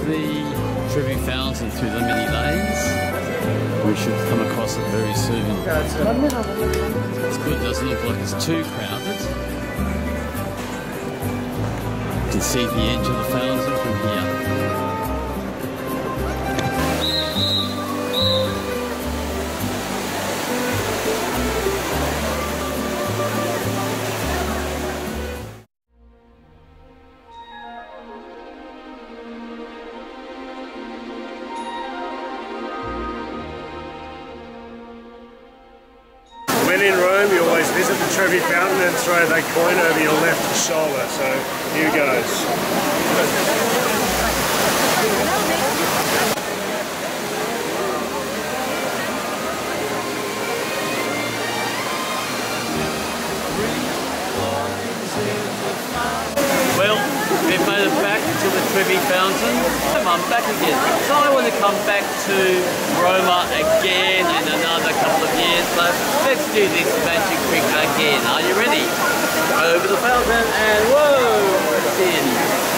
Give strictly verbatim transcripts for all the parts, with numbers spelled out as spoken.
the Trevi Fountain through the many lanes. We should come across it very soon. It's good, doesn't look like it's too crowded. You can see the edge of the fountain from here. When in Rome, you always visit the Trevi Fountain and throw that coin over your left shoulder. So here goes. Well, we've made it back to the Trevi Fountain. I'm back again. So I want to come back to Roma again in another couple of years. So let's do this magic trick again. Are you ready? Over the fountain and whoa, it's in.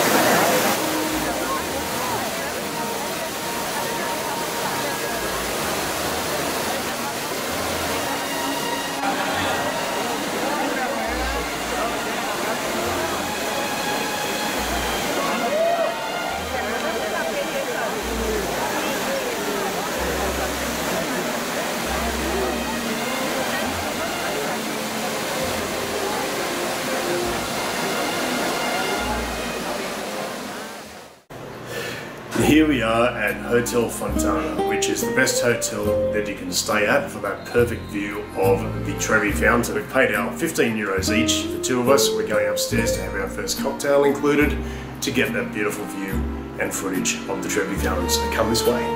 Here we are at Hotel Fontana, which is the best hotel that you can stay at for that perfect view of the Trevi Fountain. We've paid our fifteen euros each for two of us. We're going upstairs to have our first cocktail included to get that beautiful view and footage of the Trevi Fountain. So come this way.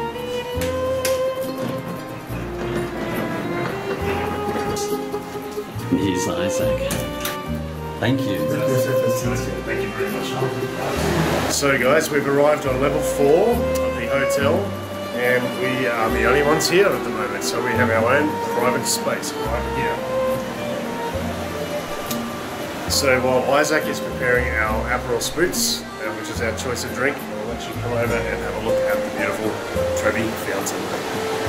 And here's Isaac. Thank you. Thank you very much. So guys, we've arrived on level four of the hotel and we are the only ones here at the moment, so we have our own private space right here. So while Isaac is preparing our Aperol Spritz, uh, which is our choice of drink, I'll let you come over and have a look at the beautiful Trevi Fountain.